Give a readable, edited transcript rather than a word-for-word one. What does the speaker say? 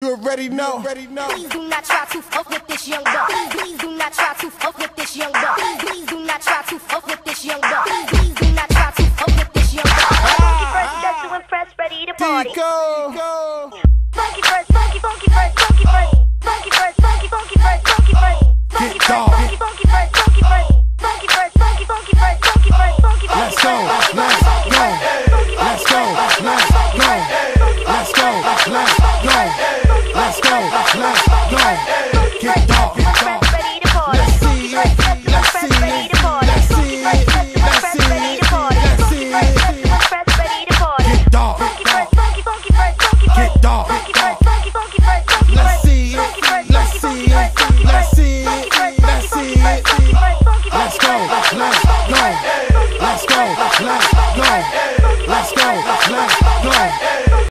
You already know. Please do not try to fuck with this young buck. Please do not try to fuck with this young buck. Please do not try to fuck with this young buck. Please do not try to fuck with this young buck. First, just to impress, ready to party. Go.